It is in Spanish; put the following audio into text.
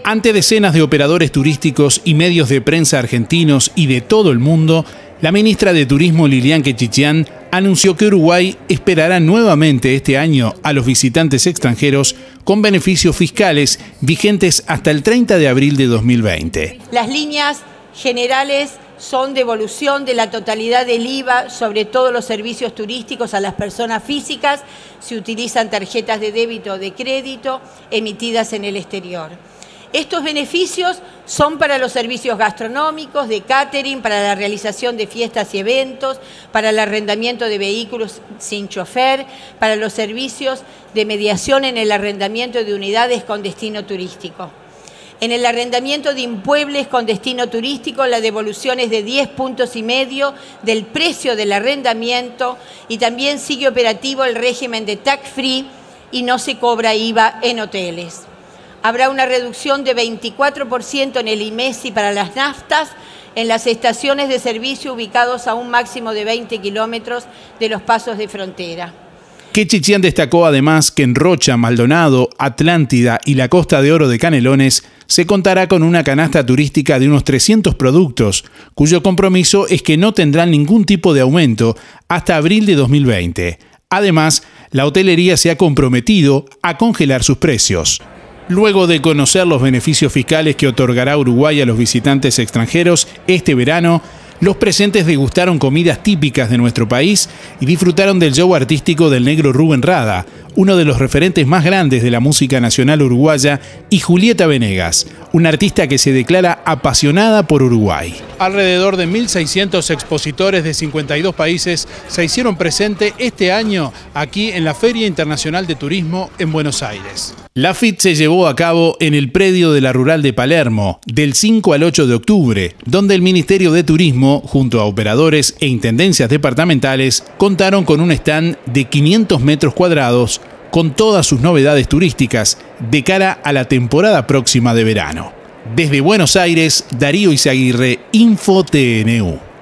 Ante decenas de operadores turísticos y medios de prensa argentinos y de todo el mundo, la ministra de Turismo Lilian Quechichán anunció que Uruguay esperará nuevamente este año a los visitantes extranjeros con beneficios fiscales vigentes hasta el 30 de abril de 2020. Las líneas generales son devolución de la totalidad del IVA sobre todos los servicios turísticos a las personas físicas si utilizan tarjetas de débito o de crédito emitidas en el exterior. Estos beneficios son para los servicios gastronómicos, de catering, para la realización de fiestas y eventos, para el arrendamiento de vehículos sin chofer, para los servicios de mediación en el arrendamiento de unidades con destino turístico. En el arrendamiento de inmuebles con destino turístico, la devolución es de 10,5 puntos del precio del arrendamiento y también sigue operativo el régimen de tax free y no se cobra IVA en hoteles. Habrá una reducción de 24% en el IMESI para las naftas en las estaciones de servicio ubicados a un máximo de 20 kilómetros de los pasos de frontera. Quechichán destacó además que en Rocha, Maldonado, Atlántida y la Costa de Oro de Canelones se contará con una canasta turística de unos 300 productos, cuyo compromiso es que no tendrán ningún tipo de aumento hasta abril de 2020. Además, la hotelería se ha comprometido a congelar sus precios. Luego de conocer los beneficios fiscales que otorgará Uruguay a los visitantes extranjeros este verano, los presentes degustaron comidas típicas de nuestro país y disfrutaron del show artístico del negro Rubén Rada, uno de los referentes más grandes de la música nacional uruguaya, y Julieta Venegas, una artista que se declara apasionada por Uruguay. Alrededor de 1.600 expositores de 52 países se hicieron presente este año aquí en la Feria Internacional de Turismo en Buenos Aires. La FIT se llevó a cabo en el predio de la Rural de Palermo, del 5 al 8 de octubre, donde el Ministerio de Turismo, junto a operadores e intendencias departamentales, contaron con un stand de 500 metros cuadrados con todas sus novedades turísticas de cara a la temporada próxima de verano. Desde Buenos Aires, Darío Izaguirre, Info TNU.